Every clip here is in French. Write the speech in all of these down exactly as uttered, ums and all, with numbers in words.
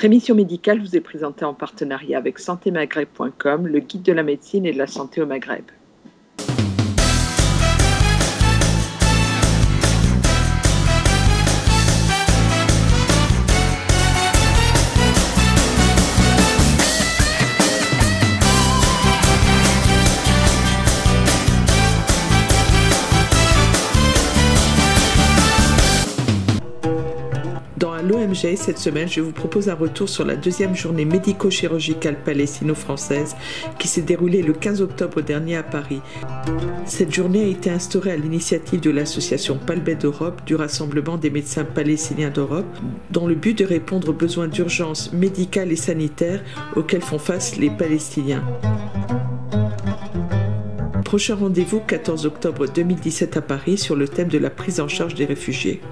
Votre émission médicale vous est présentée en partenariat avec santé maghreb point com, le guide de la médecine et de la santé au Maghreb. L'O M G, cette semaine, je vous propose un retour sur la deuxième journée médico-chirurgicale palestino-française qui s'est déroulée le quinze octobre dernier à Paris. Cette journée a été instaurée à l'initiative de l'association Palbet d'Europe, du Rassemblement des médecins palestiniens d'Europe, dans le but de répondre aux besoins d'urgence médicale et sanitaire auxquels font face les Palestiniens. Prochain rendez-vous, quatorze octobre deux mille dix-sept à Paris, sur le thème de la prise en charge des réfugiés.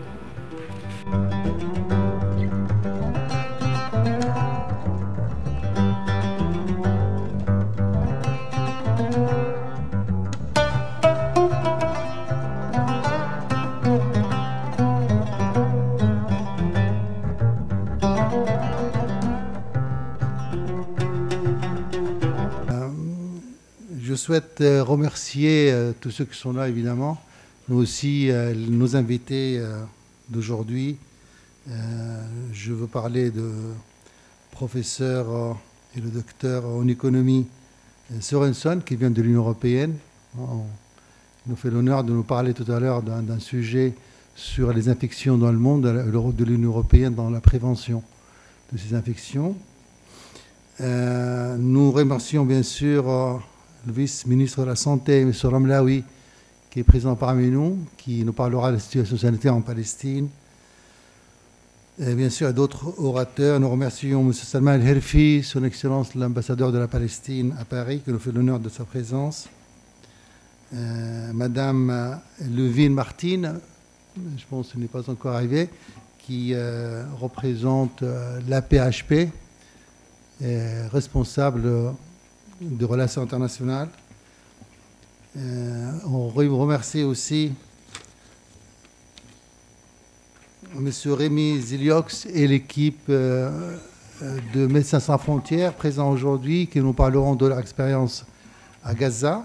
Je souhaite remercier tous ceux qui sont là, évidemment, mais aussi nos invités d'aujourd'hui. Je veux parler de professeur et le docteur en économie Sorenson, qui vient de l'Union européenne. Il nous fait l'honneur de nous parler tout à l'heure d'un sujet sur les infections dans le monde, le rôle de l'Union européenne dans la prévention de ces infections. Nous remercions bien sûr le vice-ministre de la Santé, M. Ramlaoui, qui est présent parmi nous, qui nous parlera de la situation sanitaire en Palestine. Et bien sûr, d'autres orateurs. Nous remercions M. Salman El-Herfi, son Excellence l'ambassadeur de la Palestine à Paris, qui nous fait l'honneur de sa présence. Euh, Madame Levine Martine, je pense qu'elle n'est pas encore arrivée, qui euh, représente euh, l'A P H P, euh, responsable de relations internationales. Euh, on remercie aussi M. Rémi Ziliox et l'équipe euh, de Médecins sans frontières présents aujourd'hui, qui nous parleront de leur expérience à Gaza,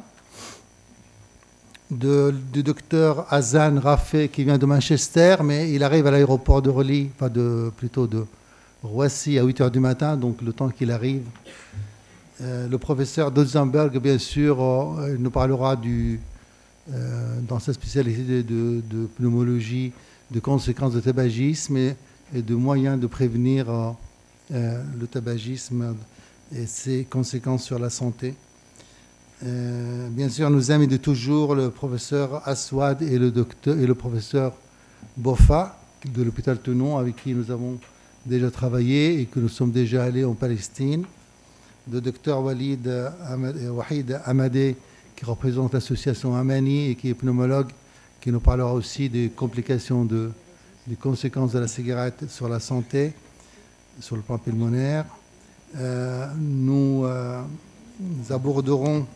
de, du docteur Hassan Rafé qui vient de Manchester, mais il arrive à l'aéroport de Orly, pas de, plutôt de Roissy à huit heures du matin, donc le temps qu'il arrive. Euh, le professeur Dotzenberg, bien sûr, euh, nous parlera du, euh, dans sa spécialité de, de pneumologie, de conséquences de tabagisme et, et de moyens de prévenir euh, euh, le tabagisme et ses conséquences sur la santé. Euh, bien sûr, nos amis de toujours, le professeur Aswad et le, docteur, et le professeur Bofa de l'hôpital Tenon, avec qui nous avons déjà travaillé et que nous sommes déjà allés en Palestine. Le docteur Walid Ahmed, Wahid Amadé, qui représente l'association Amani et qui est pneumologue, qui nous parlera aussi des complications, de, des conséquences de la cigarette sur la santé, sur le plan pulmonaire. Euh, nous, euh, nous aborderons,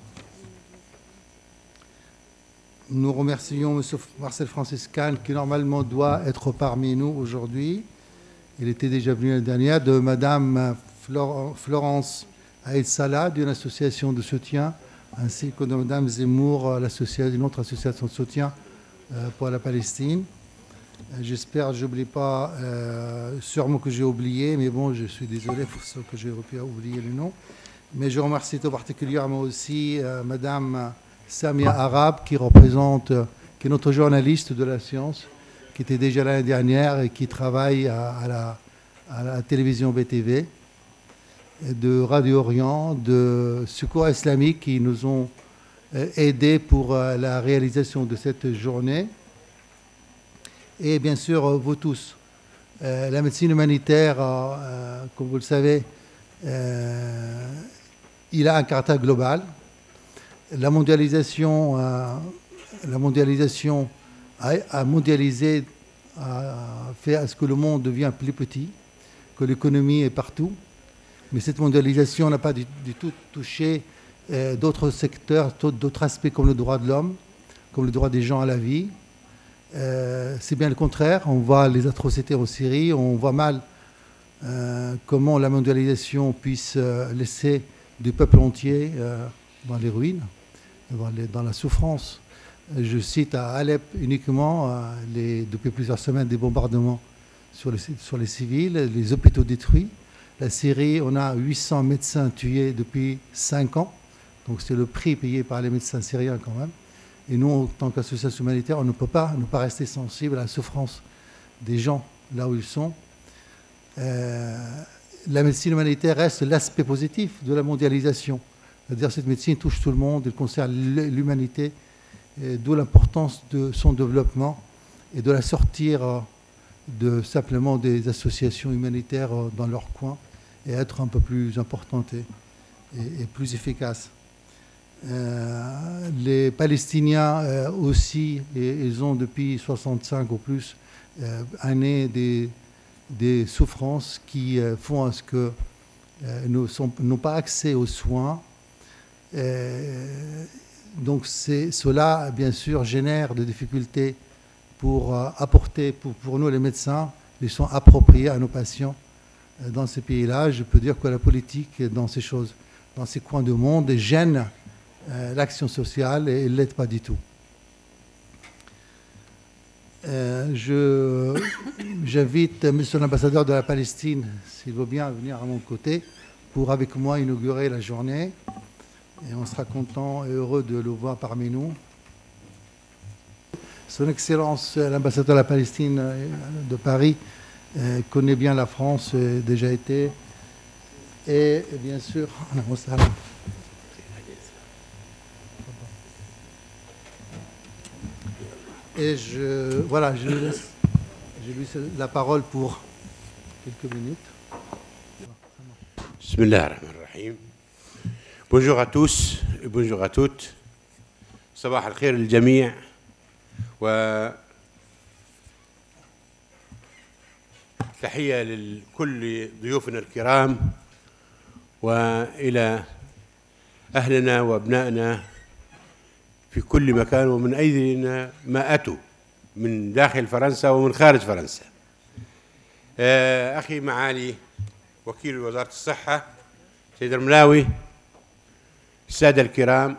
nous remercions M. Marcel Francis Kahn, qui normalement doit être parmi nous aujourd'hui. Il était déjà venu l'année dernière, de Mme Florence Aïd Salah, d'une association de soutien, ainsi que de Mme Zemmour, une autre association de soutien euh, pour la Palestine. J'espère que je n'oublie pas, euh, sûrement que j'ai oublié, mais bon, je suis désolé pour ceux que j'ai pu oublier le nom. Mais je remercie tout particulièrement aussi euh, Mme Samia Arab, qui représente, euh, qui est notre journaliste de la science, qui était déjà l'année dernière et qui travaille à, à, la, à la télévision B T V, de Radio Orient, de Secours Islamique, qui nous ont aidés pour la réalisation de cette journée. Et bien sûr, vous tous. La médecine humanitaire, comme vous le savez, il a un caractère global. La mondialisation, la mondialisation a, a mondialisé, a fait à ce que le monde devienne plus petit, que l'économie est partout. Mais cette mondialisation n'a pas du, du tout touché euh, d'autres secteurs, d'autres aspects comme le droit de l'homme, comme le droit des gens à la vie. Euh, c'est bien le contraire. On voit les atrocités en Syrie, on voit mal euh, comment la mondialisation puisse euh, laisser des peuples entiers euh, dans les ruines, dans, les, dans la souffrance. Je cite à Alep uniquement, euh, les, depuis plusieurs semaines, des bombardements sur les, sur les civils, les hôpitaux détruits. La Syrie, on a huit cents médecins tués depuis cinq ans. Donc c'est le prix payé par les médecins syriens quand même. Et nous, en tant qu'association humanitaire, on ne peut pas ne pas rester sensible à la souffrance des gens là où ils sont. Euh, la médecine humanitaire reste l'aspect positif de la mondialisation. C'est-à-dire que cette médecine touche tout le monde, elle concerne l'humanité, d'où l'importance de son développement et de la sortir de simplement des associations humanitaires dans leur coin et être un peu plus importante et, et, et plus efficace. Euh, les Palestiniens euh, aussi, et, ils ont depuis soixante-cinq ou plus euh, années des, des souffrances qui euh, font à ce que euh, n'ont pas accès aux soins. Euh, donc cela, bien sûr, génère des difficultés pour euh, apporter, pour, pour nous les médecins, les soins appropriés à nos patients euh, dans ces pays-là. Je peux dire que la politique, dans ces choses, dans ces coins du monde, gêne euh, l'action sociale et ne l'aide pas du tout. Euh, je, j'invite Monsieur l'ambassadeur de la Palestine, s'il veut bien venir à mon côté, pour avec moi inaugurer la journée. Et on sera content et heureux de le voir parmi nous. Son Excellence, l'ambassadeur de la Palestine de Paris, euh, connaît bien la France, a déjà été. Et bien sûr, et je, voilà, je lui laisse, je lui laisse la parole pour quelques minutes. Bismillahirrahmanirrahim. Bonjour à tous et bonjour à toutes. صباح الخير للجميع. و تحية لكل ضيوفنا الكرام وإلى أهلنا وأبنائنا في كل مكان ومن أين ما أتوا من داخل فرنسا ومن خارج فرنسا. أخي معالي وكيل وزارة الصحة سيد الملاوي، السادة الكرام،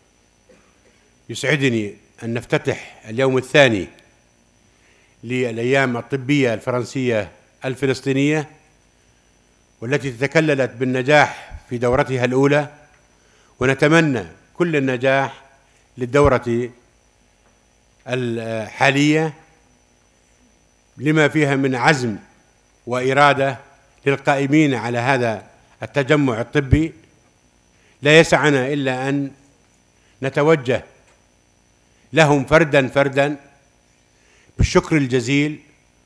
يسعدني أن نفتتح اليوم الثاني للأيام الطبية الفرنسية الفلسطينية، والتي تتكللت بالنجاح في دورتها الأولى، ونتمنى كل النجاح للدورة الحالية لما فيها من عزم وإرادة للقائمين على هذا التجمع الطبي. لا يسعنا إلا أن نتوجه لهم فردا فردا بالشكر الجزيل،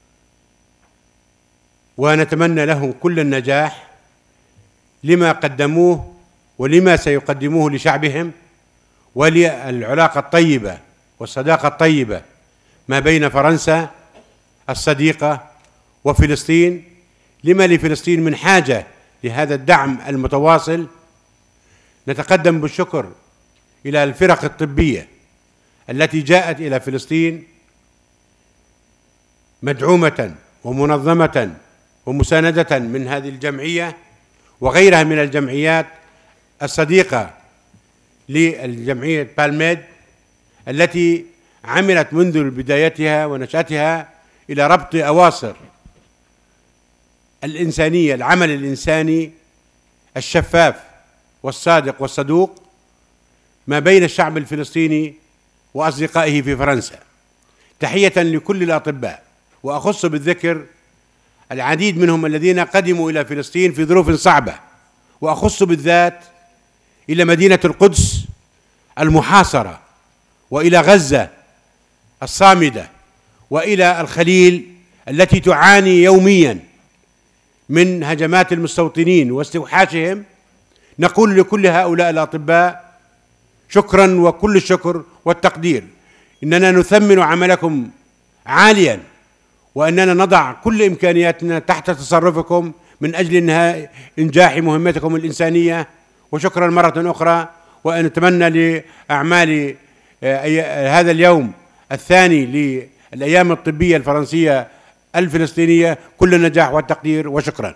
ونتمنى لهم كل النجاح لما قدموه ولما سيقدموه لشعبهم، وللعلاقة الطيبة والصداقة الطيبة ما بين فرنسا الصديقة وفلسطين، لما لفلسطين من حاجة لهذا الدعم المتواصل. نتقدم بالشكر إلى الفرق الطبية التي جاءت إلى فلسطين مدعومة ومنظمة ومساندة من هذه الجمعية وغيرها من الجمعيات الصديقة للجمعية بالميد، التي عملت منذ بدايتها ونشأتها إلى ربط أواصر الإنسانية، العمل الإنساني الشفاف والصادق والصدوق ما بين الشعب الفلسطيني وأصدقائه في فرنسا. تحية لكل الأطباء، وأخص بالذكر العديد منهم الذين قدموا إلى فلسطين في ظروف صعبة، وأخص بالذات إلى مدينة القدس المحاصرة، وإلى غزة الصامدة، وإلى الخليل التي تعاني يوميا من هجمات المستوطنين واستوحاشهم. نقول لكل هؤلاء الأطباء شكرا وكل الشكر والتقدير، إننا نثمن عملكم عاليا، وأننا نضع كل إمكانياتنا تحت تصرفكم من أجل إنجاح مهمتكم الإنسانية. وشكرا مرة أخرى، ونتمنى لأعمال هذا اليوم الثاني للأيام الطبية الفرنسية الفلسطينية كل النجاح والتقدير وشكرا.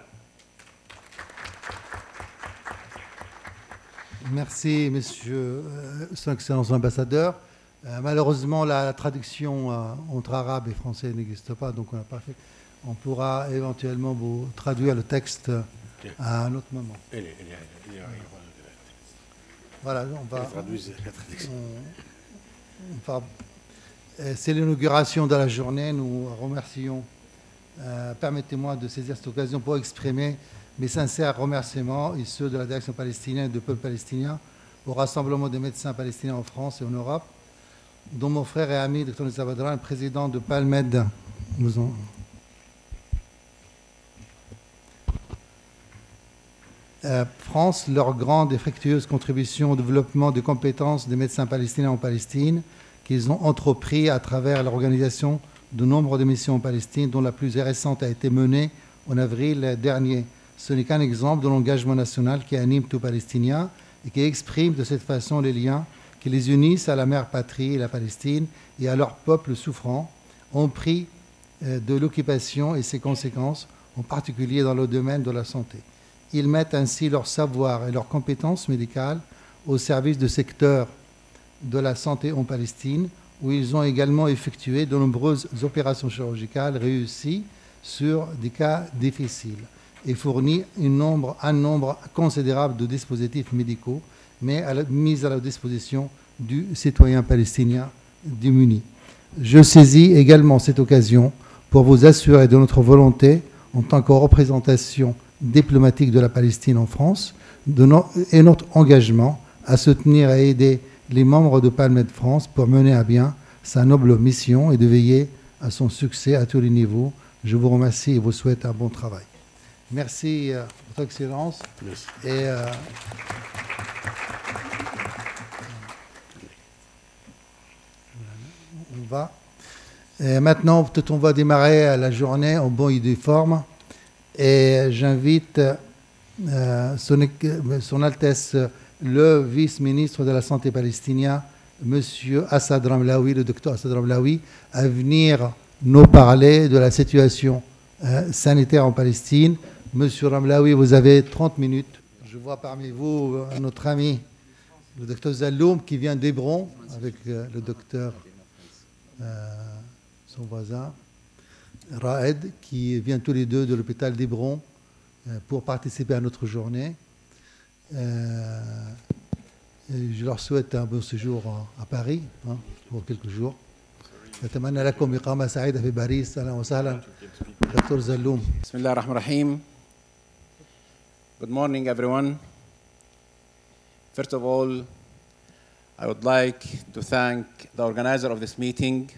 Merci, Monsieur, euh, Son Excellence l'ambassadeur. Euh, malheureusement, la, la traduction euh, entre arabe et français n'existe pas, donc on n'a pas fait. On pourra éventuellement vous traduire le texte à un autre moment. Voilà, on va. On, on va c'est l'inauguration de la journée. Nous remercions. Euh, permettez-moi de saisir cette occasion pour exprimer mes sincères remerciements et ceux de la direction palestinienne et du peuple palestinien au Rassemblement des médecins palestiniens en France et en Europe, dont mon frère et ami, docteur Nizar Badran, président de Palmed, nous ont... euh, France, leur grande et fructueuse contribution au développement des compétences des médecins palestiniens en Palestine, qu'ils ont entrepris à travers l'organisation de nombre de missions en Palestine, dont la plus récente a été menée en avril dernier. Ce n'est qu'un exemple de l'engagement national qui anime tout Palestinien et qui exprime de cette façon les liens qui les unissent à la mère patrie et la Palestine et à leur peuple souffrant, en prix de l'occupation et ses conséquences, en particulier dans le domaine de la santé. Ils mettent ainsi leur savoir et leurs compétences médicales au service du secteur de la santé en Palestine, où ils ont également effectué de nombreuses opérations chirurgicales réussies sur des cas difficiles et fourni une nombre, un nombre considérable de dispositifs médicaux mais à la, mis à la disposition du citoyen palestinien démuni. Je saisis également cette occasion pour vous assurer de notre volonté en tant que représentation diplomatique de la Palestine en France de no et notre engagement à soutenir et aider les membres de Palmed France pour mener à bien sa noble mission et de veiller à son succès à tous les niveaux. Je vous remercie et vous souhaite un bon travail. Merci, euh, Votre Excellence. Merci. Et, euh, on va. Et maintenant, peut-être on va démarrer la journée en bon et due forme. Et j'invite euh, son, son Altesse le vice-ministre de la Santé palestinien, M. Assad Ramlaoui, le docteur Assad Ramlaoui, à venir nous parler de la situation euh, sanitaire en Palestine. Monsieur Ramlaoui, vous avez trente minutes. Je vois parmi vous euh, notre ami, le docteur Zalloum, qui vient d'Hébron, avec euh, le docteur, euh, son voisin, Raed, qui vient tous les deux de l'hôpital d'Hébron euh, pour participer à notre journée. Euh, je leur souhaite un bon séjour à Paris hein, pour quelques jours. أتمنى لكم إقامة سعيدة في باريس. أهلا وسهلا دكتور زلوم. بسم الله الرحمن الرحيم. Good morning, everyone. First of all, I would like to thank the organizer of this meeting,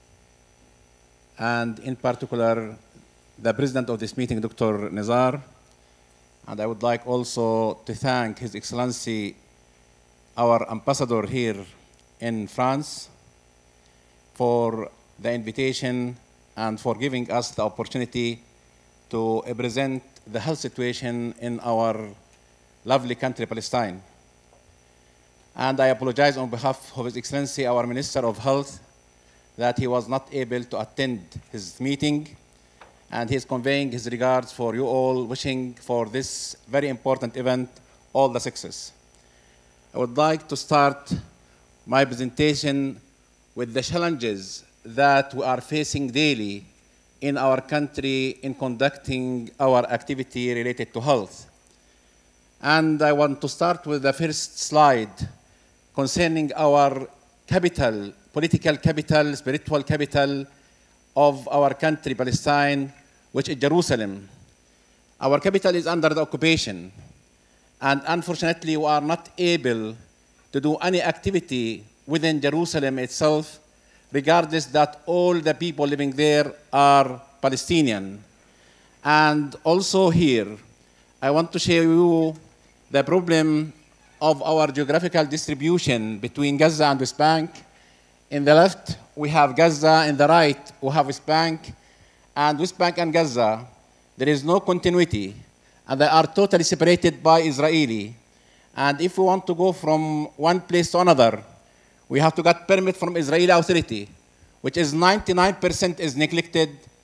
and in particular, the president of this meeting, Doctor Nizar. And I would like also to thank His Excellency, our ambassador here in France, for the invitation and for giving us the opportunity to present the health situation in our lovely country, Palestine. And I apologize on behalf of His Excellency, our Minister of Health, that he was not able to attend his meeting, and he is conveying his regards for you all, wishing for this very important event all the success. I would like to start my presentation with the challenges that we are facing daily in our country in conducting our activity related to health. And I want to start with the first slide concerning our capital, political capital, spiritual capital of our country, Palestine, which is Jerusalem. Our capital is under the occupation, and unfortunately we are not able to do any activity within Jerusalem itself, regardless that all the people living there are Palestinian. And also here, I want to show you the problem of our geographical distribution between Gaza and West Bank. In the left, we have Gaza. In the right, we have West Bank. And West Bank and Gaza, there is no continuity, and they are totally separated by Israeli. And if we want to go from one place to another, we have to get permit from Israeli authority, which is ninety-nine percent is neglected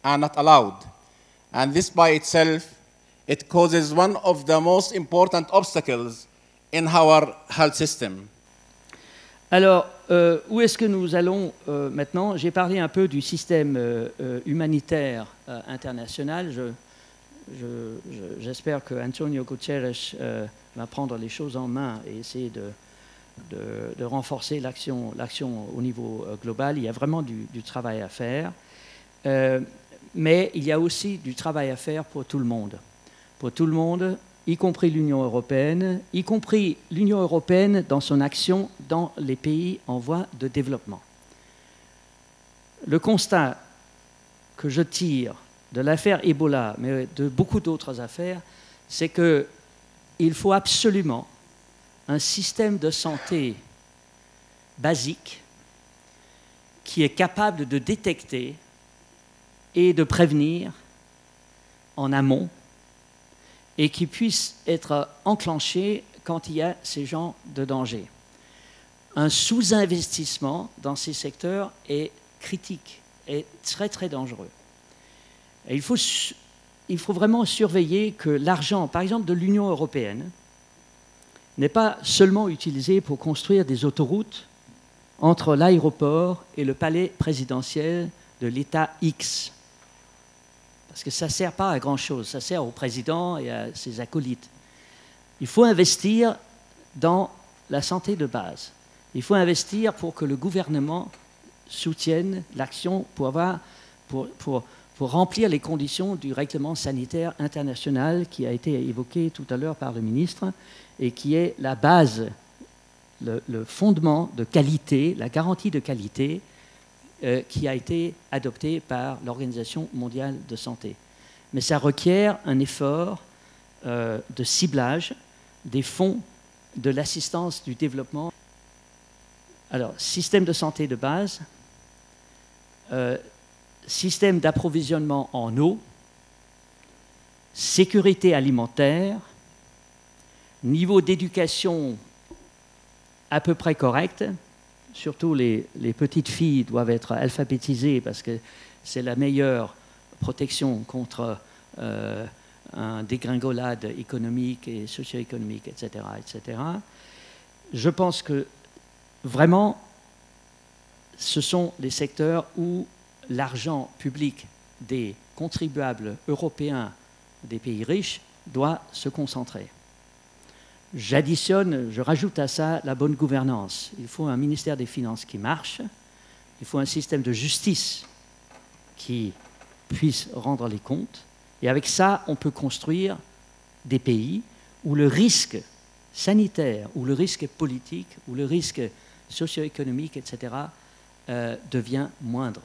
are not allowed. And this by itself, it causes one of the most important obstacles in our health system. Alors, euh, où est-ce que nous allons euh, maintenant? J'ai parlé un peu du système euh, euh, humanitaire euh, international. Je, je, je, j'espère que Antonio Guterres euh, va prendre les choses en main et essayer de, de, de renforcer l'action, l'action au niveau euh, global. Il y a vraiment du, du travail à faire. Euh, mais il y a aussi du travail à faire pour tout le monde. Pour tout le monde, y compris l'Union européenne, y compris l'Union européenne dans son action dans les pays en voie de développement. Le constat que je tire de l'affaire Ebola, mais de beaucoup d'autres affaires, c'est qu'il faut absolument un système de santé basique qui est capable de détecter et de prévenir en amont et qui puisse être enclenché quand il y a ces genres de danger. Un sous-investissement dans ces secteurs est critique, est très très dangereux. Et il faut, il faut vraiment surveiller que l'argent, par exemple de l'Union européenne, n'est pas seulement utilisé pour construire des autoroutes entre l'aéroport et le palais présidentiel de l'État X. Parce que ça ne sert pas à grand-chose, ça sert au président et à ses acolytes. Il faut investir dans la santé de base. Il faut investir pour que le gouvernement soutienne l'action pour, avoir, pour, pour, pour remplir les conditions du règlement sanitaire international qui a été évoqué tout à l'heure par le ministre et qui est la base, le, le fondement de qualité, la garantie de qualité Euh, qui a été adopté par l'Organisation mondiale de santé. Mais ça requiert un effort euh, de ciblage des fonds de l'assistance du développement. Alors, système de santé de base, euh, système d'approvisionnement en eau, sécurité alimentaire, niveau d'éducation à peu près correct. Surtout les, les petites filles doivent être alphabétisées parce que c'est la meilleure protection contre euh, un dégringolade économique et socio-économique, et cetera, et cetera. Je pense que vraiment, ce sont les secteurs où l'argent public des contribuables européens des pays riches doit se concentrer. J'additionne, je rajoute à ça la bonne gouvernance. Il faut un ministère des Finances qui marche, il faut un système de justice qui puisse rendre les comptes, et avec ça, on peut construire des pays où le risque sanitaire, où le risque politique, où le risque socio-économique, et cetera, euh, devient moindre.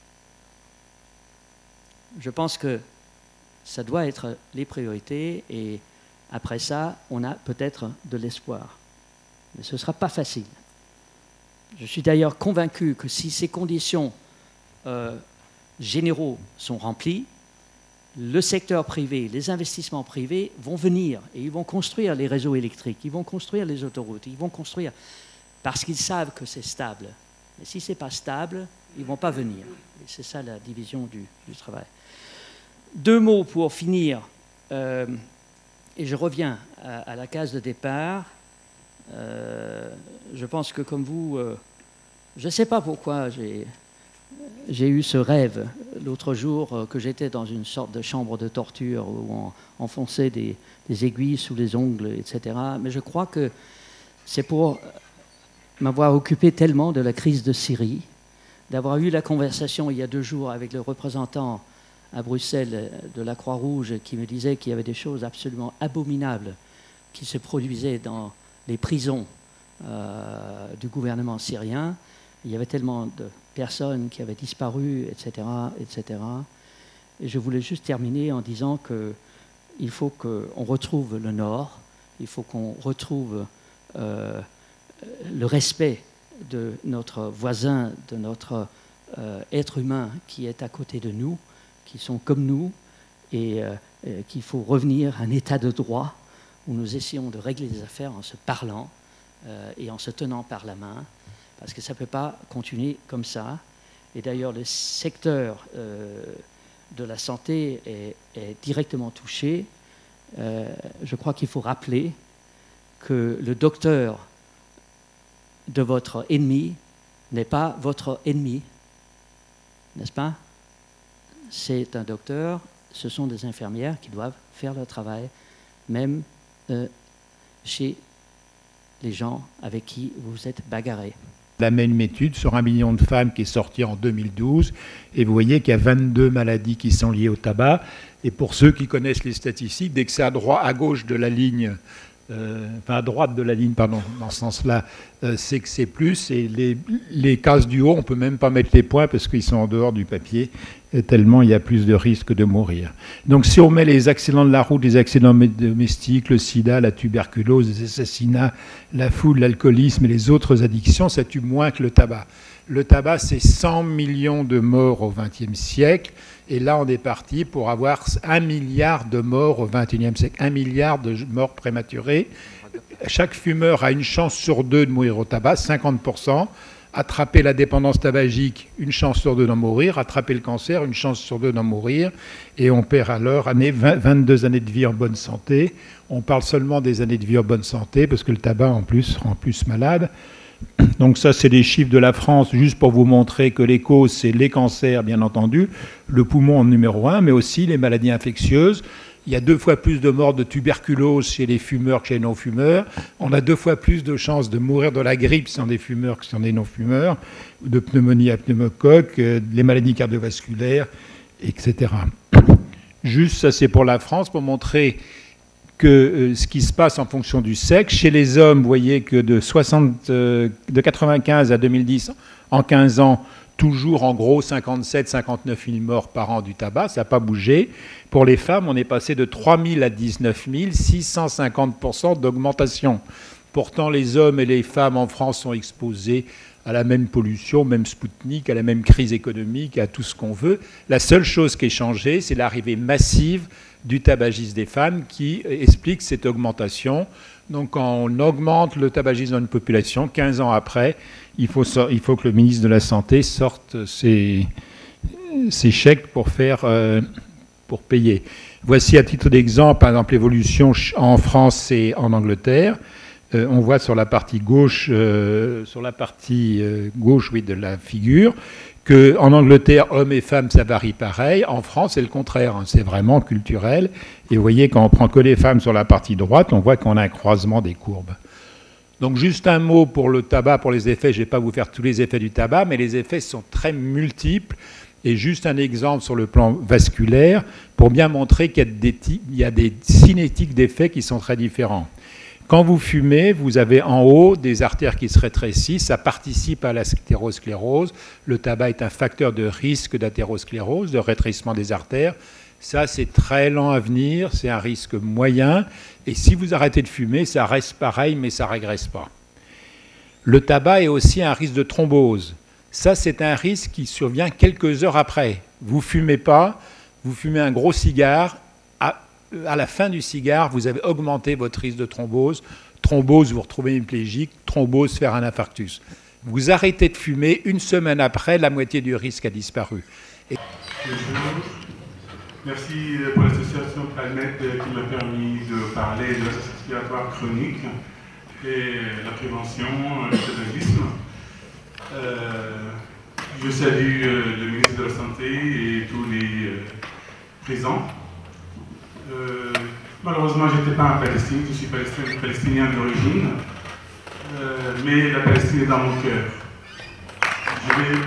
Je pense que ça doit être les priorités, et après ça, on a peut-être de l'espoir. Mais ce ne sera pas facile. Je suis d'ailleurs convaincu que si ces conditions euh, généraux sont remplis, le secteur privé, les investissements privés vont venir et ils vont construire les réseaux électriques, ils vont construire les autoroutes, ils vont construire parce qu'ils savent que c'est stable. Mais si ce n'est pas stable, ils ne vont pas venir. Et c'est ça la division du, du travail. Deux mots pour finir. Euh, Et je reviens à, à la case de départ. Euh, je pense que comme vous, euh, je ne sais pas pourquoi j'ai, j'ai eu ce rêve l'autre jour euh, que j'étais dans une sorte de chambre de torture où on enfonçait des, des aiguilles sous les ongles, et cetera. Mais je crois que c'est pour m'avoir occupé tellement de la crise de Syrie, d'avoir eu la conversation il y a deux jours avec le représentant à Bruxelles de la Croix-Rouge qui me disait qu'il y avait des choses absolument abominables qui se produisaient dans les prisons euh, du gouvernement syrien. Il y avait tellement de personnes qui avaient disparu, et cetera, et cetera. Et je voulais juste terminer en disant qu'il faut qu'on retrouve le Nord, il faut qu'on retrouve euh, le respect de notre voisin, de notre euh, être humain qui est à côté de nous, qui sont comme nous, et euh, qu'il faut revenir à un état de droit où nous essayons de régler les affaires en se parlant euh, et en se tenant par la main, parce que ça ne peut pas continuer comme ça. Et d'ailleurs, le secteur euh, de la santé est, est directement touché, euh, je crois qu'il faut rappeler que le docteur de votre ennemi n'est pas votre ennemi, n'est-ce pas? C'est un docteur, ce sont des infirmières qui doivent faire leur travail, même euh, chez les gens avec qui vous êtes bagarrés. La même étude sur un million de femmes qui est sortie en deux mille douze, et vous voyez qu'il y a vingt-deux maladies qui sont liées au tabac. Et pour ceux qui connaissent les statistiques, dès que c'est à droite, à gauche de la ligne, euh, enfin à droite de la ligne, pardon, dans ce sens-là, euh, c'est que c'est plus. Et les, les cases du haut, on ne peut même pas mettre les points parce qu'ils sont en dehors du papier, tellement il y a plus de risques de mourir. Donc si on met les accidents de la route, les accidents domestiques, le sida, la tuberculose, les assassinats, la foule, l'alcoolisme et les autres addictions, ça tue moins que le tabac. Le tabac, c'est cent millions de morts au vingtième siècle. Et là, on est parti pour avoir un milliard de morts au vingt et unième siècle. Un milliard de morts prématurées. Chaque fumeur a une chance sur deux de mourir au tabac, cinquante pour cent. Attraper la dépendance tabagique, une chance sur deux d'en mourir. Attraper le cancer, une chance sur deux d'en mourir. Et on perd alors année, vingt, vingt-deux années de vie en bonne santé. On parle seulement des années de vie en bonne santé parce que le tabac, en plus, rend plus malade. Donc ça, c'est les chiffres de la France, juste pour vous montrer que les causes, c'est les cancers, bien entendu, le poumon en numéro un, mais aussi les maladies infectieuses. Il y a deux fois plus de morts de tuberculose chez les fumeurs que chez les non-fumeurs. On a deux fois plus de chances de mourir de la grippe si on est des fumeurs que si on est des non-fumeurs, de pneumonie à pneumocoque, les maladies cardiovasculaires, et cetera. Juste, ça c'est pour la France, pour montrer que euh, ce qui se passe en fonction du sexe. Chez les hommes, vous voyez que de, soixante, euh, de quatre-vingt-quinze à deux mille dix, en quinze ans, toujours en gros cinquante-sept à cinquante-neuf mille morts par an du tabac, ça n'a pas bougé. Pour les femmes, on est passé de trois mille à dix-neuf mille, six cent cinquante pour cent d'augmentation. Pourtant, les hommes et les femmes en France sont exposés à la même pollution, même Spoutnik, à la même crise économique, à tout ce qu'on veut. La seule chose qui est changée, c'est l'arrivée massive du tabagisme des femmes qui explique cette augmentation. Donc quand on augmente le tabagisme dans une population, quinze ans après, il faut, il faut que le ministre de la Santé sorte ses, ses chèques pour, faire, euh, pour payer. Voici à titre d'exemple, par exemple, l'évolution en France et en Angleterre. Euh, on voit sur la partie gauche, euh, sur la partie euh, gauche oui, de la figure, qu'en Angleterre, hommes et femmes, ça varie pareil. En France, c'est le contraire. Hein, c'est vraiment culturel. Et vous voyez, quand on prend que les femmes sur la partie droite, on voit qu'on a un croisement des courbes. Donc juste un mot pour le tabac, pour les effets. Je ne vais pas vous faire tous les effets du tabac, mais les effets sont très multiples. Et juste un exemple sur le plan vasculaire, pour bien montrer qu'il y a des, il y a des cinétiques d'effets qui sont très différents. Quand vous fumez, vous avez en haut des artères qui se rétrécissent, ça participe à l'athérosclérose. Le tabac est un facteur de risque d'athérosclérose, de rétrécissement des artères. Ça, c'est très lent à venir, c'est un risque moyen. Et si vous arrêtez de fumer, ça reste pareil, mais ça ne régresse pas. Le tabac est aussi un risque de thrombose. Ça, c'est un risque qui survient quelques heures après. Vous ne fumez pas, vous fumez un gros cigare. À la fin du cigare, vous avez augmenté votre risque de thrombose. Thrombose, vous vous retrouvez hémiplégique. Thrombose, faire un infarctus. Vous arrêtez de fumer, une semaine après, la moitié du risque a disparu. Et... Merci pour l'association Palmet qui m'a permis de parler de l'association respiratoire chronique et la prévention, le tabagisme. Euh, je salue le ministre de la Santé et tous les euh, présents. Euh, malheureusement, je n'étais pas en Palestine, je suis palestinien, palestinien d'origine, euh, mais la Palestine est dans mon cœur. Je vais,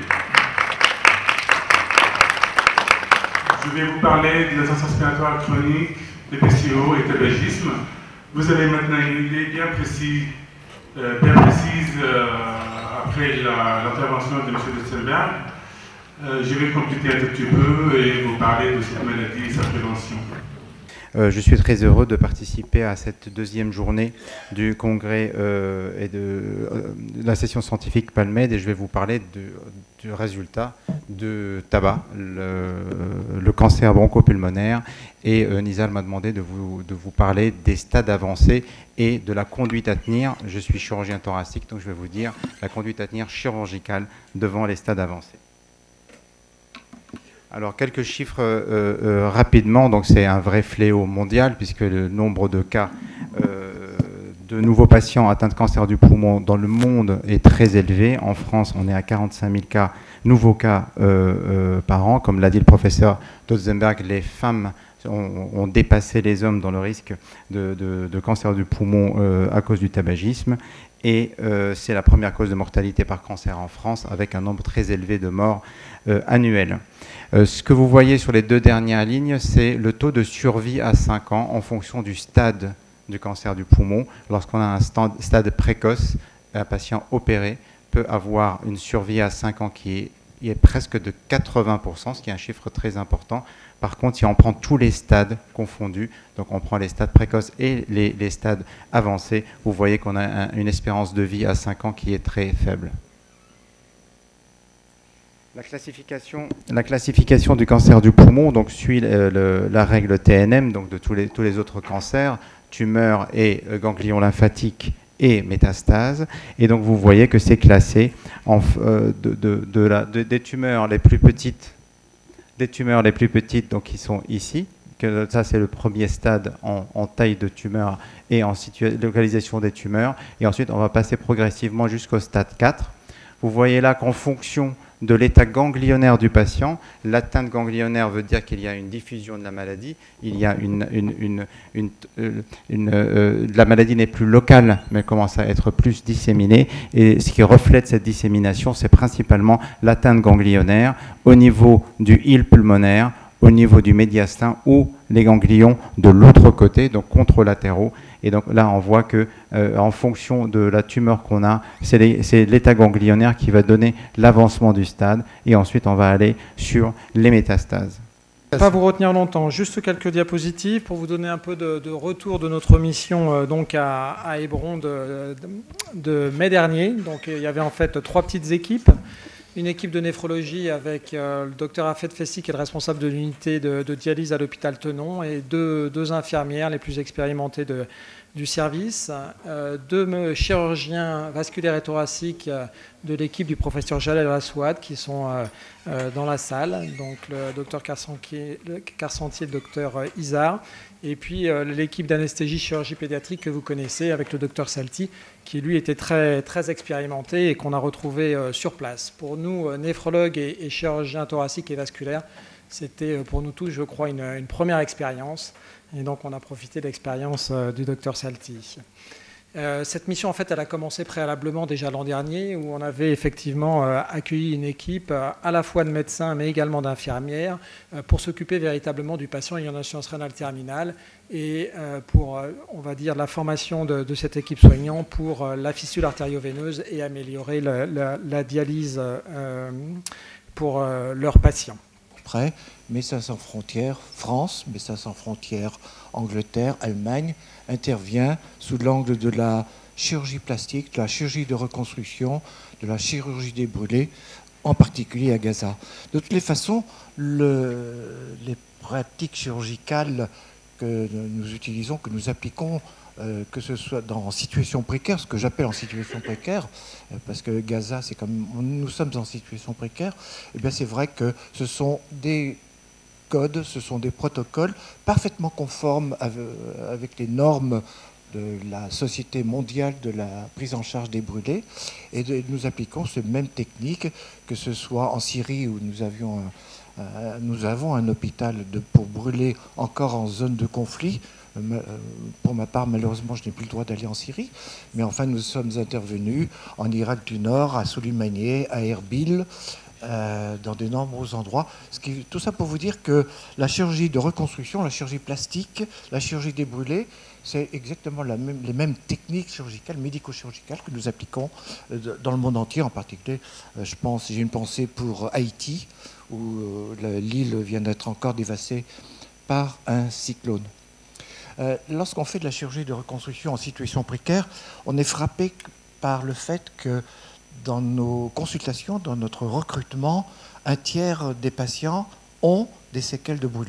je vais vous parler de l'assistance respiratoire chronique, des P C O et tabagisme. Vous avez maintenant une idée bien précise, euh, bien précise euh, après l'intervention de M. Wetzelberg. Euh, je vais compléter un tout petit peu et vous parler de cette maladie et sa prévention. Euh, je suis très heureux de participer à cette deuxième journée du congrès euh, et de, euh, de la session scientifique PALMED, et je vais vous parler de, du résultat de tabac, le, le cancer bronchopulmonaire, et euh, Nizal m'a demandé de vous, de vous parler des stades avancés et de la conduite à tenir. Je suis chirurgien thoracique, donc je vais vous dire la conduite à tenir chirurgicale devant les stades avancés. Alors, quelques chiffres euh, euh, rapidement. Donc, c'est un vrai fléau mondial puisque le nombre de cas euh, de nouveaux patients atteints de cancer du poumon dans le monde est très élevé. En France, on est à quarante-cinq mille cas, nouveaux cas euh, euh, par an. Comme l'a dit le professeur Dotzenberg, les femmes ont, ont dépassé les hommes dans le risque de, de, de cancer du poumon euh, à cause du tabagisme. Et euh, c'est la première cause de mortalité par cancer en France, avec un nombre très élevé de morts euh, annuels. Euh, ce que vous voyez sur les deux dernières lignes, c'est le taux de survie à cinq ans en fonction du stade du cancer du poumon. Lorsqu'on a un stade, stade précoce, un patient opéré peut avoir une survie à cinq ans qui est, qui est presque de quatre-vingts pour cent, ce qui est un chiffre très important. Par contre, si on prend tous les stades confondus, donc on prend les stades précoces et les, les stades avancés, vous voyez qu'on a un, une espérance de vie à cinq ans qui est très faible. La classification, la classification du cancer du poumon donc, suit le, le, la règle T N M, donc de tous les, tous les autres cancers, tumeurs et euh, ganglions lymphatiques et métastases. Et donc vous voyez que c'est classé en, euh, de, de, de la, de, des tumeurs les plus petites, des tumeurs les plus petites donc qui sont ici. Que ça c'est le premier stade en, en taille de tumeur et en localisation des tumeurs. Et ensuite on va passer progressivement jusqu'au stade quatre. Vous voyez là qu'en fonction de l'état ganglionnaire du patient, l'atteinte ganglionnaire veut dire qu'il y a une diffusion de la maladie, il y a une, une, une, une, une, une euh, la maladie n'est plus locale, mais commence à être plus disséminée, et ce qui reflète cette dissémination, c'est principalement l'atteinte ganglionnaire au niveau du île pulmonaire, au niveau du médiastin ou les ganglions de l'autre côté, donc contralatéraux. Et donc là, on voit que euh, en fonction de la tumeur qu'on a, c'est l'état ganglionnaire qui va donner l'avancement du stade. Et ensuite, on va aller sur les métastases. Je ne vais pas vous retenir longtemps, juste quelques diapositives pour vous donner un peu de, de retour de notre mission euh, donc à, à Hébron de, de, de mai dernier. Donc il y avait en fait trois petites équipes. Une équipe de néphrologie avec euh, le docteur Afed Fessi, qui est le responsable de l'unité de, de dialyse à l'hôpital Tenon, et deux, deux infirmières les plus expérimentées de, du service, euh, deux chirurgiens vasculaires et thoraciques euh, de l'équipe du professeur Jalal Aswad qui sont euh, euh, dans la salle, donc le docteur Carcentier, le docteur Isard, et puis euh, l'équipe d'anesthésie chirurgie pédiatrique que vous connaissez avec le docteur Salti, qui lui était très, très expérimenté et qu'on a retrouvé euh, sur place. Pour nous, euh, néphrologues et, et chirurgiens thoraciques et vasculaires, c'était euh, pour nous tous, je crois, une, une première expérience. Et donc, on a profité de l'expérience euh, du docteur Salti. Euh, cette mission, en fait, elle a commencé préalablement déjà l'an dernier, où on avait effectivement euh, accueilli une équipe euh, à la fois de médecins, mais également d'infirmières, euh, pour s'occuper véritablement du patient ayant une insuffisance rénale terminale et euh, pour, euh, on va dire, la formation de, de cette équipe soignante pour euh, la fistule artério-veineuse et améliorer la, la, la dialyse euh, pour euh, leurs patients. Après, Médecins sans frontières, France, Médecins sans frontières, Angleterre, Allemagne, intervient sous l'angle de la chirurgie plastique, de la chirurgie de reconstruction, de la chirurgie des brûlés, en particulier à Gaza. De toutes les façons, le, les pratiques chirurgicales que nous utilisons, que nous appliquons, euh, que ce soit dans en situation précaire, ce que j'appelle en situation précaire, euh, parce que Gaza, c'est comme nous sommes en situation précaire, eh bien c'est vrai que ce sont des codes, ce sont des protocoles parfaitement conformes avec les normes de la Société mondiale de la prise en charge des brûlés, et de, nous appliquons ces mêmes techniques, que ce soit en Syrie où nous, avions un, euh, nous avons un hôpital de, pour brûler encore en zone de conflit. Euh, pour ma part, malheureusement, je n'ai plus le droit d'aller en Syrie, mais enfin nous sommes intervenus en Irak du Nord, à Soleimaniye, à Erbil, Euh, dans de nombreux endroits. Ce qui, tout ça pour vous dire que la chirurgie de reconstruction, la chirurgie plastique, la chirurgie des brûlés, c'est exactement la même, les mêmes techniques chirurgicales, médico-chirurgicales que nous appliquons euh, dans le monde entier. En particulier, euh, je pense, j'ai une pensée pour Haïti, où euh, l'île vient d'être encore dévastée par un cyclone. Euh, lorsqu'on fait de la chirurgie de reconstruction en situation précaire, on est frappé par le fait que dans nos consultations, dans notre recrutement, un tiers des patients ont des séquelles de brûlés.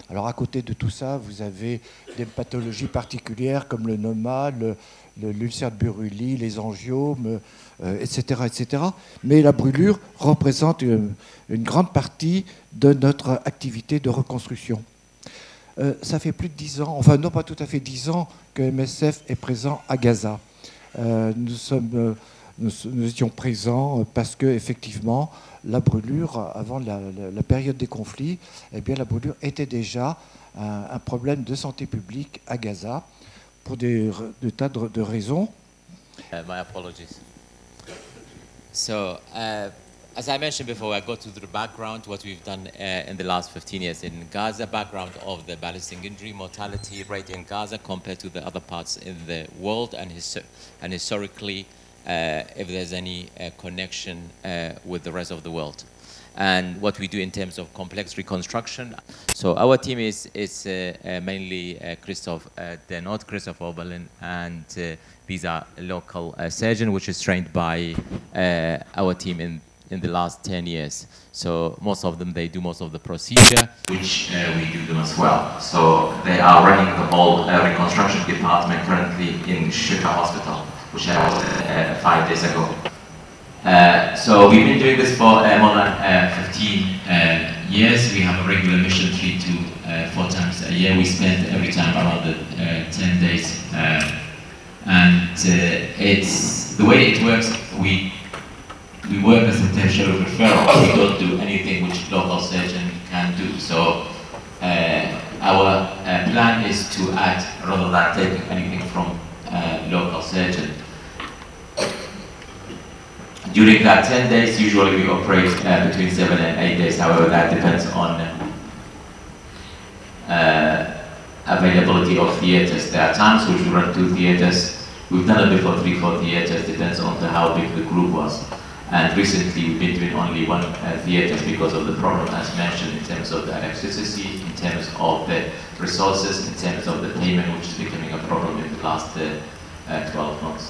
Alors à côté de tout ça, vous avez des pathologies particulières comme le noma, le, le, l'ulcère de Buruli, les angiomes, euh, et cetera, et cetera. Mais la brûlure représente une, une grande partie de notre activité de reconstruction. Euh, ça fait plus de dix ans, enfin non pas tout à fait dix ans, que M S F est présent à Gaza. Euh, nous, sommes, euh, nous, nous étions présents parce que effectivement, la brûlure, avant la, la, la période des conflits, eh bien, la brûlure était déjà un, un problème de santé publique à Gaza pour des, des tas de, de raisons. Uh, my apologies. So, uh, as I mentioned before, I go to the background, what we've done uh, in the last fifteen years in Gaza, background of the ballistic injury mortality rate in Gaza compared to the other parts in the world, and, his, and historically, Uh, if there's any uh, connection uh, with the rest of the world, and what we do in terms of complex reconstruction. So our team is is uh, uh, mainly uh, Christoph uh, Denot, Christoph Oberlin, and uh, these are local uh, surgeon, which is trained by uh, our team in in the last ten years. So most of them, they do most of the procedure, which uh, we do them as well. So they are running the whole uh, reconstruction department currently in Shifa Hospital, which I was uh, five days ago. Uh, so we've been doing this for uh, more than uh, fifteen uh, years. We have a regular mission three to uh, four times a year. We spend every time around the, uh, ten days. Uh, and uh, it's the way it works, we, we work as a tertiary referral. We don't do anything which local surgeon can do. So uh, our uh, plan is to act rather than taking anything from uh, local surgeon. During that ten days, usually we operate uh, between seven and eight days. However, that depends on uh, availability of theaters. There are times which we run two theaters. We've done it before, three, four theaters. Depends on the, how big the group was. And recently, we've been doing only one uh, theater because of the problem, as mentioned, in terms of the electricity, in terms of the resources, in terms of the payment, which is becoming a problem in the last uh, uh, twelve months.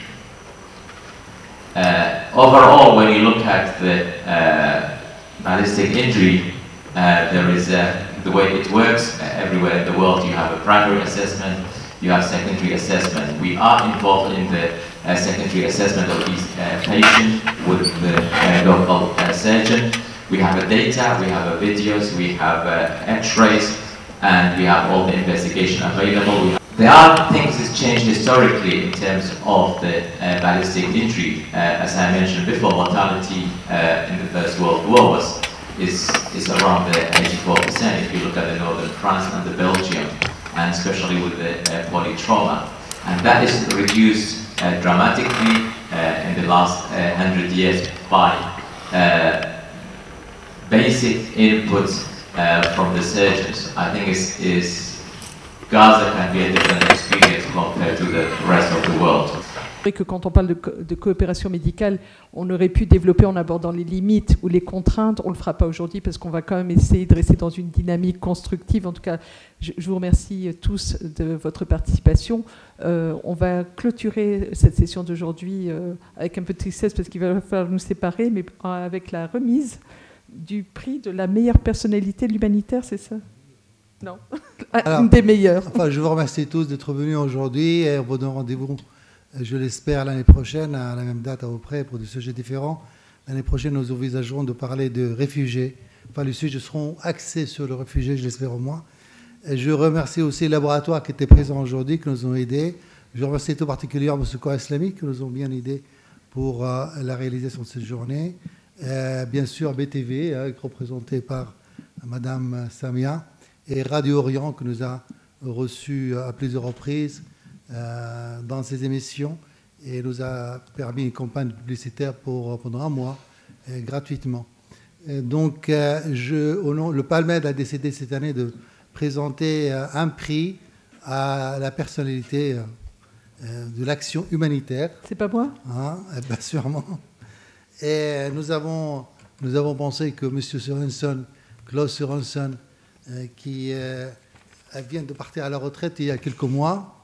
Uh, overall, when you look at the uh, ballistic injury, uh, there is uh, the way it works uh, everywhere in the world. You have a primary assessment, you have secondary assessment. We are involved in the uh, secondary assessment of these uh, patients with the uh, local uh, surgeon. We have the data, we have the videos, we have uh, x-rays, and we have all the investigation available. We There are things that changed historically in terms of the uh, ballistic injury. Uh, as I mentioned before, mortality uh, in the First World War was is, is around the eighty-four percent if you look at the northern France and the Belgium, and especially with the uh, polytrauma. And that is reduced uh, dramatically uh, in the last uh, hundred years by uh, basic inputs uh, from the surgeons. I think is is Gaza can be a different experience compared to the rest of the world. C'est vrai que quand on parle de, co de coopération médicale, on aurait pu développer en abordant les limites ou les contraintes. On ne le fera pas aujourd'hui parce qu'on va quand même essayer de rester dans une dynamique constructive. En tout cas, je, je vous remercie tous de votre participation. Euh, on va clôturer cette session d'aujourd'hui euh, avec un peu de tristesse parce qu'il va falloir nous séparer, mais avec la remise du prix de la meilleure personnalité de l'humanitaire, c'est ça ? Non, Alors, une des meilleures. Enfin, je vous remercie tous d'être venus aujourd'hui et on vous donne rendez-vous, je l'espère, l'année prochaine, à la même date à peu près, pour des sujets différents. L'année prochaine, nous envisagerons de parler de réfugiés. Enfin, les sujets seront axés sur le réfugié, je l'espère au moins. Et je remercie aussi les laboratoires qui étaient présents aujourd'hui, qui nous ont aidés. Je remercie tout particulièrement M. Corps Islamique, qui nous ont bien aidés pour euh, la réalisation de cette journée. Euh, bien sûr, B T V, hein, représenté par Mme Samia, et Radio Orient, qui nous a reçus à plusieurs reprises euh, dans ses émissions et nous a permis une campagne publicitaire pour, pendant un mois, euh, gratuitement. Et donc, euh, je, au nom, le Palmed a décidé cette année de présenter euh, un prix à la personnalité euh, de l'action humanitaire. C'est pas moi hein, eh ben, sûrement. Et nous avons, nous avons pensé que M. Sorensen, Klaus Sorensen, Euh, qui euh, vient de partir à la retraite il y a quelques mois,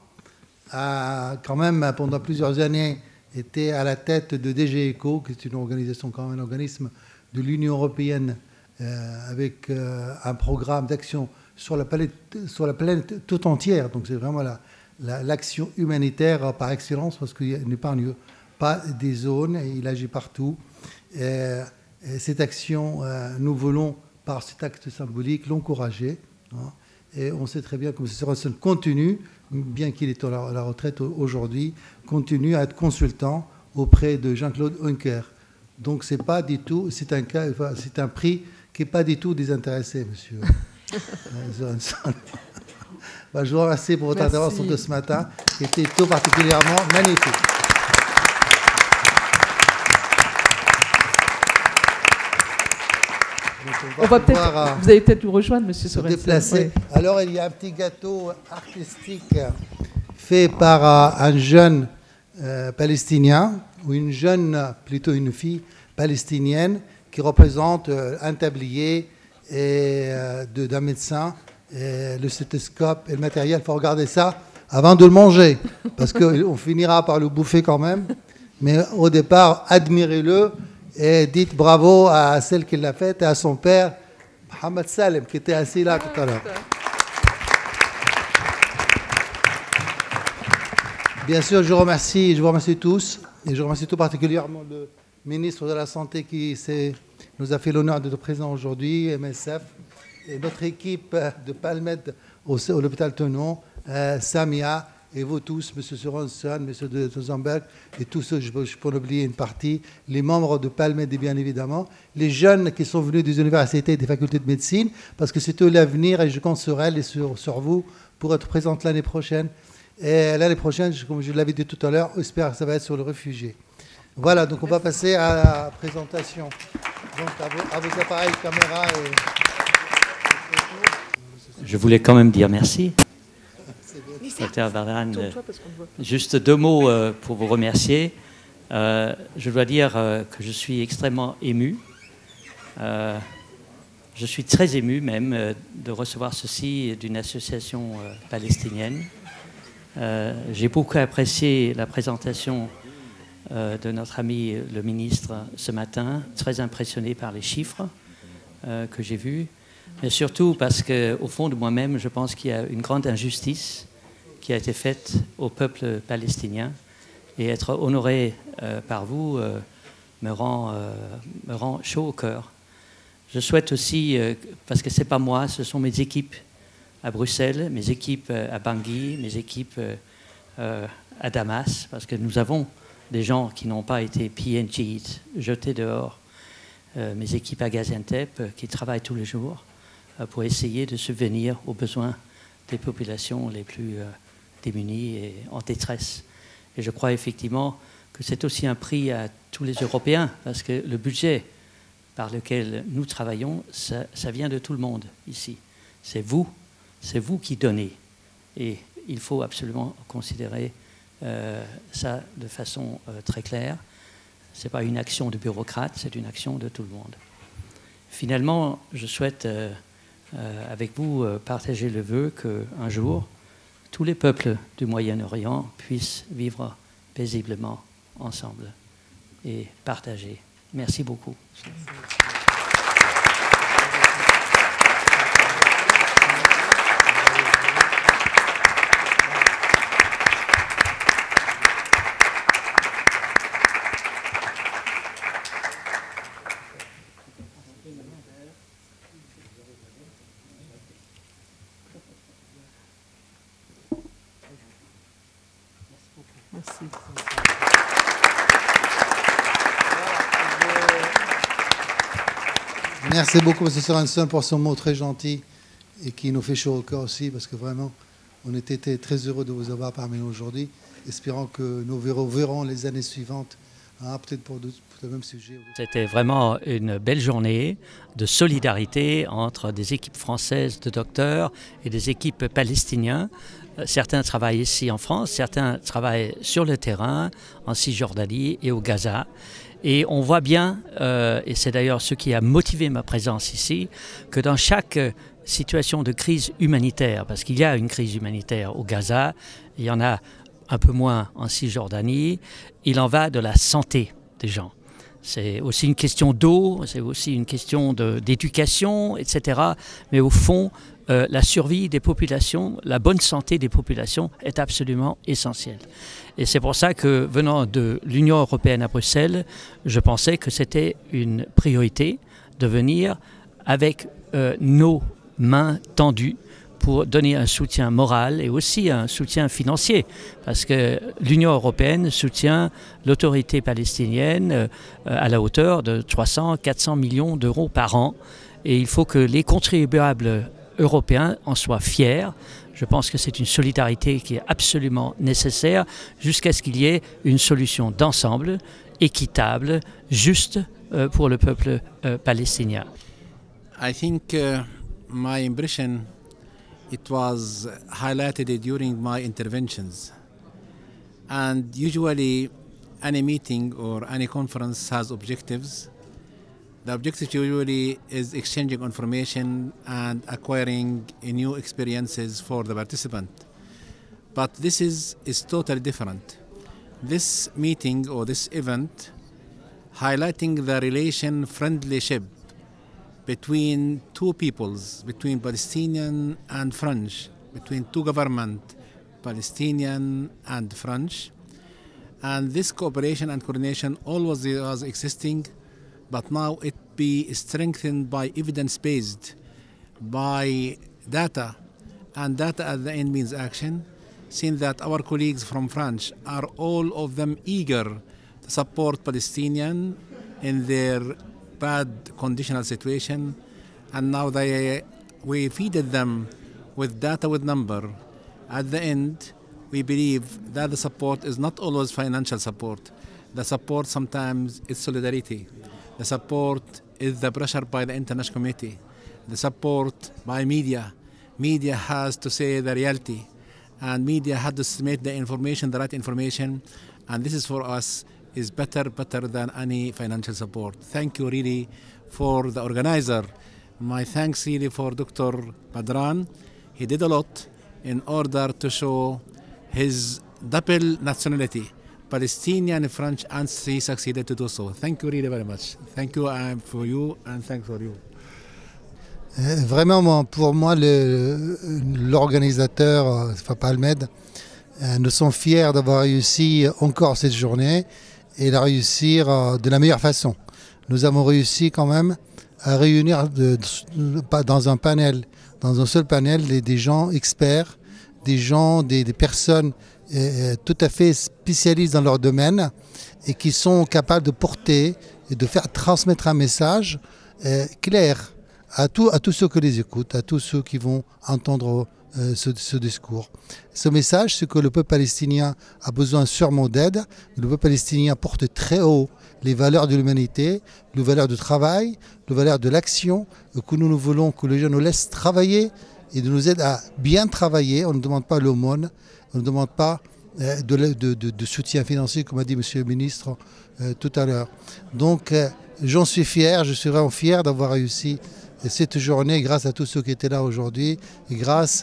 a quand même pendant plusieurs années été à la tête de D G ECHO, qui est une organisation, quand même un organisme de l'Union européenne, euh, avec euh, un programme d'action sur la planète, sur la planète tout entière. Donc c'est vraiment la, la, l'action humanitaire par excellence, parce qu'il n'épargne pas des zones, et il agit partout. Et, et cette action, euh, nous voulons, par cet acte symbolique, l'encourager. Hein, et on sait très bien que M. Sorensen continue, bien qu'il est à la, à la retraite aujourd'hui, continue à être consultant auprès de Jean-Claude Juncker. Donc c'est pas du tout, c'est un cas, enfin, c'est un prix qui n'est pas du tout désintéressé, monsieur Sorensen. Ben, je vous remercie pour votre Merci. intervention de ce matin, qui était tout particulièrement magnifique. On va peut-être, à, vous allez peut-être nous rejoindre, monsieur Sorensen. Déplacer. Oui. Alors, il y a un petit gâteau artistique fait par un jeune euh, palestinien, ou une jeune, plutôt une fille palestinienne, qui représente euh, un tablier et, euh, de, d'un médecin, et le stéthoscope et le matériel. Il faut regarder ça avant de le manger, parce qu'on finira par le bouffer quand même. Mais au départ, admirez-le. Et dites bravo à celle qui l'a faite et à son père, Mohamed Salem, qui était assis là tout à l'heure. Bien sûr, je remercie, je vous remercie tous, et je remercie tout particulièrement le ministre de la Santé qui nous a fait l'honneur d'être présent aujourd'hui, M S F, et notre équipe de Palmed au, au l'hôpital Tenon, euh, Samia, et vous tous, M. Sorensen, M. de Rosenberg, et tous ceux, je, je peux en oublier une partie, les membres de Palmed, bien évidemment, les jeunes qui sont venus des universités et des facultés de médecine, parce que c'est eux l'avenir, et je compte sur elles et sur, sur vous pour être présente l'année prochaine. Et l'année prochaine, comme je l'avais dit tout à l'heure, j'espère que ça va être sur le réfugié. Voilà, donc on va passer à la présentation. Donc à vos, à vos appareils, caméra et... Je voulais quand même dire merci. Docteur Vardan, juste deux mots euh, pour vous remercier. Euh, je dois dire euh, que je suis extrêmement ému. Euh, je suis très ému même euh, de recevoir ceci d'une association euh, palestinienne. Euh, j'ai beaucoup apprécié la présentation euh, de notre ami le ministre ce matin, très impressionné par les chiffres euh, que j'ai vus, mais surtout parce qu'au fond de moi-même, je pense qu'il y a une grande injustice qui a été faite au peuple palestinien, et être honoré euh, par vous euh, me, rend, euh, me rend chaud au cœur. Je souhaite aussi, euh, parce que ce n'est pas moi, ce sont mes équipes à Bruxelles, mes équipes à Bangui, mes équipes euh, euh, à Damas, parce que nous avons des gens qui n'ont pas été P N G, jetés dehors, euh, mes équipes à Gaziantep euh, qui travaillent tous les jours euh, pour essayer de subvenir aux besoins des populations les plus euh, démunies et en détresse. Et je crois effectivement que c'est aussi un prix à tous les Européens, parce que le budget par lequel nous travaillons, ça, ça vient de tout le monde ici. C'est vous, c'est vous qui donnez. Et il faut absolument considérer euh, ça de façon euh, très claire. Ce n'est pas une action de bureaucrate, c'est une action de tout le monde. Finalement, je souhaite euh, euh, avec vous euh, partager le vœu qu'un jour, tous les peuples du Moyen-Orient puissent vivre paisiblement ensemble et partager. Merci beaucoup. Merci. Merci beaucoup, M. Sorensen, pour son mot très gentil et qui nous fait chaud au cœur aussi, parce que vraiment, on était très heureux de vous avoir parmi nous aujourd'hui, espérant que nous verrons, verrons les années suivantes, hein, peut-être pour, pour le même sujet. C'était vraiment une belle journée de solidarité entre des équipes françaises de docteurs et des équipes palestiniennes. Certains travaillent ici en France, certains travaillent sur le terrain, en Cisjordanie et au Gaza. Et on voit bien, euh, et c'est d'ailleurs ce qui a motivé ma présence ici, que dans chaque situation de crise humanitaire, parce qu'il y a une crise humanitaire au Gaza, il y en a un peu moins en Cisjordanie, il en va de la santé des gens. C'est aussi une question d'eau, c'est aussi une question d'éducation, et cetera. Mais au fond, euh, la survie des populations, la bonne santé des populations est absolument essentielle. Et c'est pour ça que, venant de l'Union européenne à Bruxelles, je pensais que c'était une priorité de venir avec euh, nos mains tendues pour donner un soutien moral et aussi un soutien financier, parce que l'Union européenne soutient l'autorité palestinienne euh, à la hauteur de trois cents à quatre cents millions d'euros par an, et il faut que les contribuables européens en soient fiers. Je pense que c'est une solidarité qui est absolument nécessaire jusqu'à ce qu'il y ait une solution d'ensemble, équitable, juste euh, pour le peuple euh, palestinien. I think uh, my impression it was highlighted during my interventions, and usually any meeting or any conference has objectives. The objective usually is exchanging information and acquiring new experiences for the participant. But this is, is totally different. This meeting or this event highlighting the relation friendlyship between two peoples, between Palestinian and French, between two governments, Palestinian and French. And this cooperation and coordination always was existing, but now it be strengthened by evidence-based, by data, and data at the end means action, seeing that our colleagues from France are all of them eager to support Palestinians in their bad conditional situation, and now they, we feeded them with data with number. At the end, we believe that the support is not always financial support. The support sometimes is solidarity. The support is the pressure by the international community. The support by media. Media has to say the reality, and media has to submit the information, the right information, and this is for us is better, better than any financial support. Thank you really for the organizer. My thanks really for Doctor Badran. He did a lot in order to show his double nationality, Palestinian, French, and he succeeded to do so. Thank you really very much. Thank you um, for you, and thanks for you. Vraiment, pour moi, l'organisateur, Palmed, nous sommes fiers d'avoir réussi encore cette journée et la réussir de la meilleure façon. Nous avons réussi quand même à réunir de, de, dans un panel, dans un seul panel, des, des gens experts, des gens, des, des personnes euh, tout à fait spécialistes dans leur domaine et qui sont capables de porter et de faire transmettre un message euh, clair à, tout, à tous ceux qui les écoutent, à tous ceux qui vont entendre euh, ce, ce discours. Ce message, c'est que le peuple palestinien a besoin sûrement d'aide. Le peuple palestinien porte très haut les valeurs de l'humanité, les valeurs du travail, les valeurs de l'action, que nous, nous voulons que les gens nous laissent travailler et de nous aident à bien travailler. On ne demande pas l'aumône, on ne demande pas euh, de, de, de, de soutien financier, comme a dit Monsieur le ministre euh, tout à l'heure. Donc, euh, j'en suis fier, je suis vraiment fier d'avoir réussi cette journée grâce à tous ceux qui étaient là aujourd'hui et grâce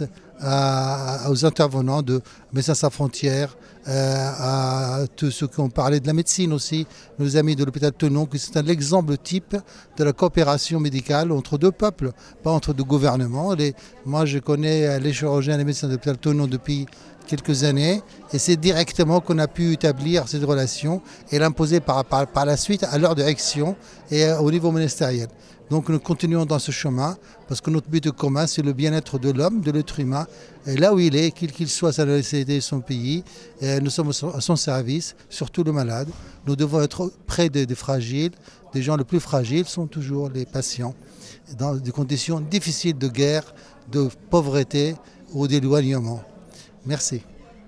à, aux intervenants de Médecins sans frontières, euh, à tous ceux qui ont parlé de la médecine aussi, nos amis de l'hôpital Thonon, qui c'est un exemple type de la coopération médicale entre deux peuples, pas entre deux gouvernements. Les, moi, je connais les chirurgiens et les médecins de l'hôpital Thonon depuis quelques années et c'est directement qu'on a pu établir cette relation et l'imposer par, par, par la suite à leur direction et au niveau ministériel. Donc nous continuons dans ce chemin parce que notre but commun c'est le bien-être de l'homme, de l'être humain, et là où il est, quel qu'il soit sa nationalité et son pays, et nous sommes à son service, surtout le malade. Nous devons être près des, des fragiles, des gens les plus fragiles sont toujours les patients, dans des conditions difficiles de guerre, de pauvreté ou d'éloignement. Merci.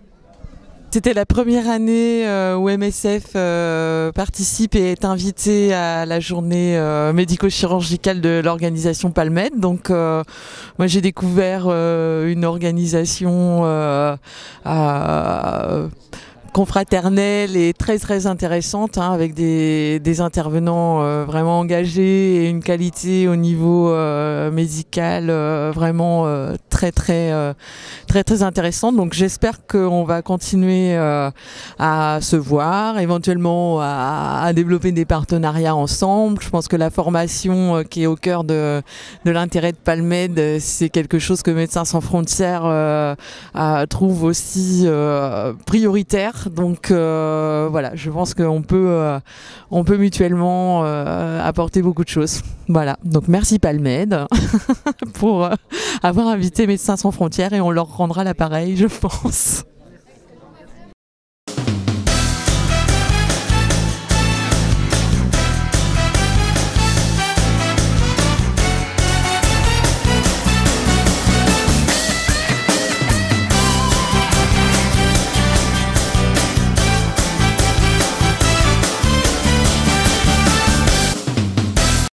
C'était la première année euh, où M S F euh, participe et est invité à la journée euh, médico-chirurgicale de l'organisation Palmed. Donc euh, moi j'ai découvert euh, une organisation euh, à, confraternelle et très très intéressante, hein, avec des, des intervenants euh, vraiment engagés et une qualité au niveau euh, médical euh, vraiment euh, très très euh, très très intéressante. Donc j'espère qu'on va continuer euh, à se voir, éventuellement à, à développer des partenariats ensemble. Je pense que la formation euh, qui est au cœur de, de l'intérêt de PalMed, c'est quelque chose que Médecins sans frontières euh, euh, trouve aussi euh, prioritaire. Donc euh, voilà, je pense qu'on peut, euh, on peut mutuellement euh, apporter beaucoup de choses. Voilà, donc merci PalMed pour euh, avoir invité Médecins sans frontières et on leur rendra l'appareil, je pense.